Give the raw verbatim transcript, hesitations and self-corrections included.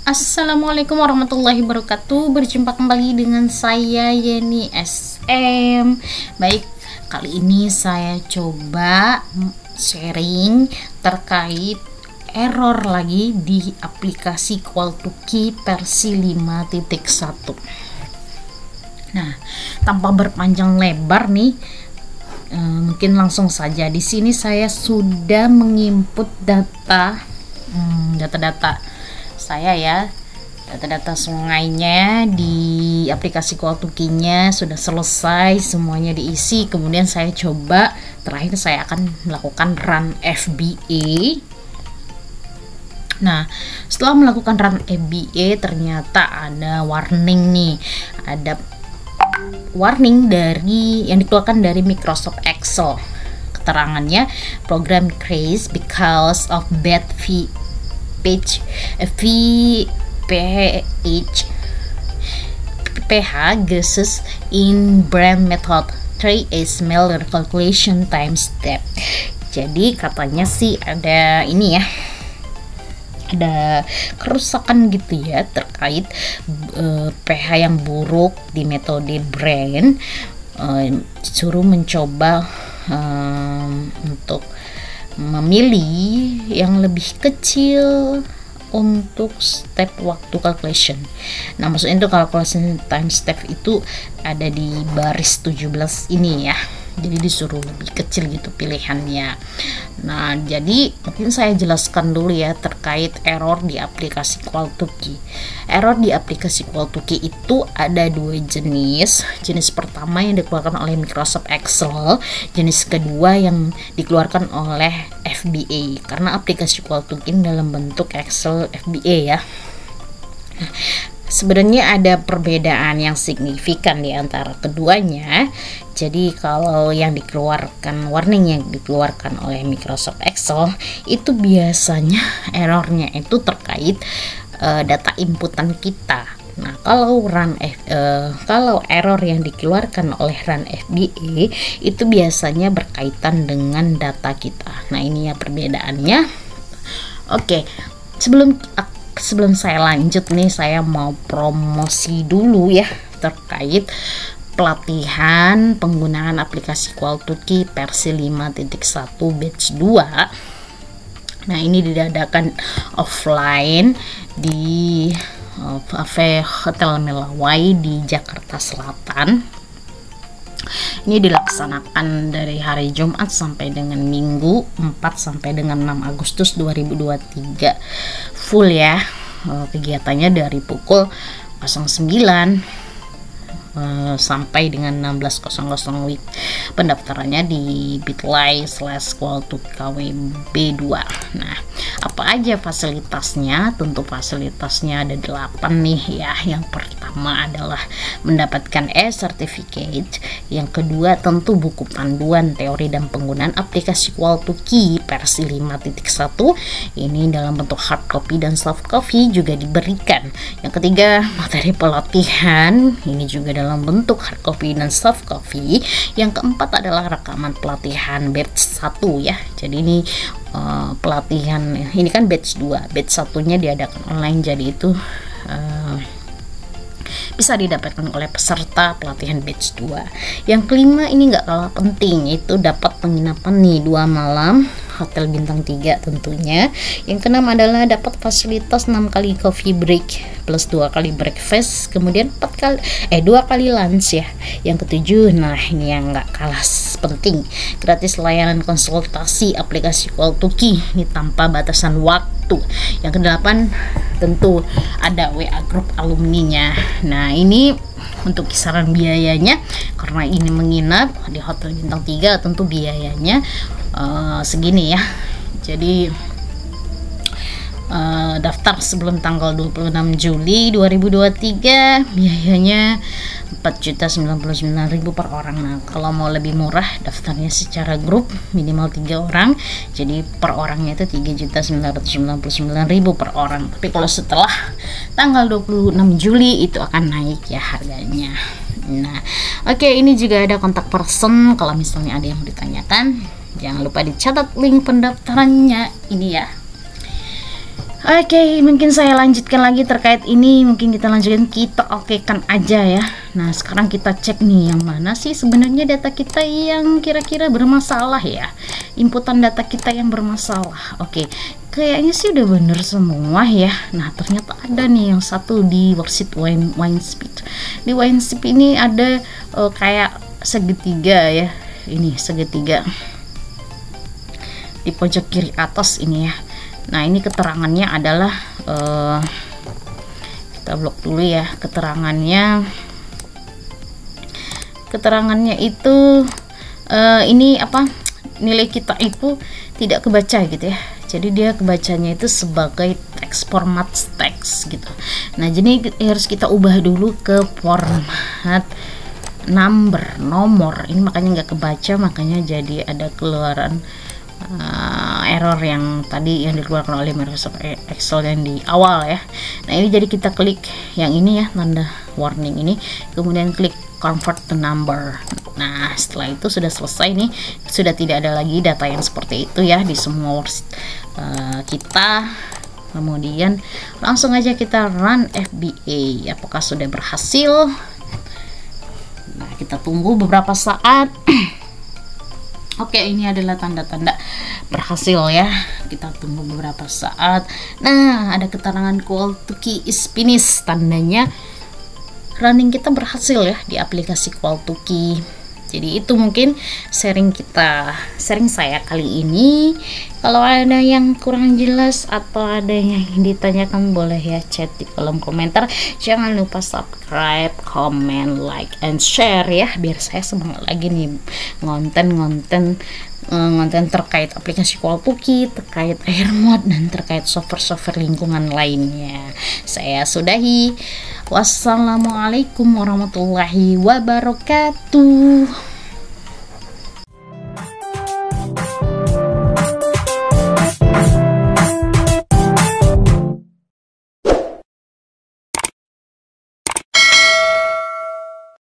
Assalamualaikum warahmatullahi wabarakatuh. Berjumpa kembali dengan saya Yeni S M. Baik, kali ini saya coba sharing terkait error lagi di aplikasi Qualtuki versi lima titik satu. Nah, tanpa berpanjang lebar nih, eh, mungkin langsung saja. Di sini saya sudah menginput data hmm, data-data saya ya, data-data sungainya di aplikasi Qualtuki-nya sudah selesai, semuanya diisi. Kemudian saya coba, terakhir saya akan melakukan run F B A. Nah, setelah melakukan run F B A ternyata ada warning nih, ada warning dari yang dikeluarkan dari Microsoft Excel. Keterangannya, program crashed because of bad v page V P H P H guesses in brand method three is mail calculation time step. Jadi katanya sih ada ini ya, ada kerusakan gitu ya terkait uh, P H yang buruk di metode brand. Uh, suruh mencoba um, untuk memilih yang lebih kecil untuk step waktu calculation. Nah, maksudnya itu calculation time step itu ada di baris tujuh belas ini ya. Jadi disuruh lebih kecil gitu pilihannya. Nah, jadi mungkin saya jelaskan dulu ya terkait error di aplikasi Qualtuki. Error di aplikasi Qualtuki itu ada dua jenis. Jenis pertama yang dikeluarkan oleh Microsoft Excel, jenis kedua yang dikeluarkan oleh F B A. Karena aplikasi Qualtuki dalam bentuk Excel F B A ya. Nah, sebenarnya ada perbedaan yang signifikan di antara keduanya. Jadi kalau yang dikeluarkan, warning yang dikeluarkan oleh Microsoft Excel itu biasanya errornya itu terkait uh, data inputan kita. Nah, kalau run F, uh, kalau error yang dikeluarkan oleh run F B A itu biasanya berkaitan dengan data kita. Nah, ini ya perbedaannya. Oke, sebelum sebelum saya lanjut nih, saya mau promosi dulu ya terkait pelatihan penggunaan aplikasi Qualtuki versi lima titik satu batch dua. Nah, ini diadakan offline di uh, Cafe Hotel Melawai di Jakarta Selatan. Ini dilaksanakan dari hari Jumat sampai dengan Minggu empat sampai dengan enam Agustus dua ribu dua puluh tiga. Full ya. Uh, kegiatannya dari pukul nol sembilan Uh, sampai dengan enam belas nol nol W I B. Pendaftarannya di bit.ly slash Qualtuki K W B dua. Nah, apa aja fasilitasnya? Tentu fasilitasnya ada delapan nih ya. Yang pertama adalah mendapatkan e-certificate. Yang kedua tentu buku panduan teori dan penggunaan aplikasi Qualtuki versi lima titik satu. Ini dalam bentuk hard copy dan soft copy juga diberikan. Yang ketiga, materi pelatihan. Ini juga dalam dalam bentuk hard copy dan soft copy. Yang keempat adalah rekaman pelatihan batch satu ya. Jadi ini uh, pelatihan, ini kan batch dua, batch satunya diadakan online, jadi itu uh, bisa didapatkan oleh peserta pelatihan batch dua. Yang kelima ini nggak kalah penting, itu dapat penginapan nih dua malam hotel bintang tiga tentunya. Yang keenam adalah dapat fasilitas enam kali coffee break plus dua kali breakfast, kemudian empat kali eh dua kali lunch ya. Yang ketujuh, nah ini yang nggak kalah penting, gratis layanan konsultasi aplikasi Qualtuki ini tanpa batasan waktu. Yang kedelapan tentu ada W A group alumninya. Nah, ini untuk kisaran biayanya, karena ini menginap di hotel bintang tiga tentu biayanya uh, segini ya. Jadi uh, daftar sebelum tanggal dua puluh enam Juli dua ribu dua puluh tiga biayanya empat juta sembilan puluh sembilan ribu per orang. Nah, kalau mau lebih murah daftarnya secara grup minimal tiga orang, jadi per orangnya itu tiga juta sembilan ratus sembilan puluh sembilan ribu per orang. Tapi kalau setelah tanggal dua puluh enam Juli itu akan naik ya harganya. Nah, oke, okay, ini juga ada kontak person kalau misalnya ada yang mau ditanyakan. Jangan lupa dicatat link pendaftarannya ini ya. Oke, mungkin saya lanjutkan lagi terkait ini. Mungkin kita lanjutkan, kita okekan aja ya. Nah, sekarang kita cek nih yang mana sih sebenarnya data kita yang kira-kira bermasalah ya. Inputan data kita yang bermasalah. Oke, kayaknya sih udah bener semua ya. Nah, ternyata ada nih yang satu di worksheet wine, wine speed. Di wine speed ini ada uh, kayak segitiga ya. Ini segitiga di pojok kiri atas ini ya. Nah, ini keterangannya adalah uh, kita blok dulu ya. Keterangannya keterangannya itu uh, ini apa, nilai kita itu tidak kebaca gitu ya. Jadi dia kebacanya itu sebagai teks, format teks gitu. Nah, jadi harus kita ubah dulu ke format number, nomor. Ini makanya nggak kebaca, makanya jadi ada keluaran Uh, error yang tadi yang dikeluarkan oleh Microsoft Excel yang di awal ya. Nah, ini jadi kita klik yang ini ya, tanda warning ini, kemudian klik convert to number. Nah, setelah itu sudah selesai nih, sudah tidak ada lagi data yang seperti itu ya di semua worksheet uh, kita. Kemudian langsung aja kita run F B A. Apakah sudah berhasil? Nah, kita tunggu beberapa saat. Oke, ini adalah tanda-tanda berhasil ya. Kita tunggu beberapa saat. Nah, ada keterangan call to key is finished, tandanya running kita berhasil ya di aplikasi call to key. Jadi itu mungkin sharing kita, sharing saya kali ini. Kalau ada yang kurang jelas atau ada yang ditanyakan, boleh ya chat di kolom komentar. Jangan lupa subscribe, comment, like, and share ya, biar saya semangat lagi nih ngonten-ngonten ngonten terkait aplikasi call to key, terkait air mode, dan terkait software-software lingkungan lainnya. Saya sudahi. Wassalamualaikum warahmatullahi wabarakatuh.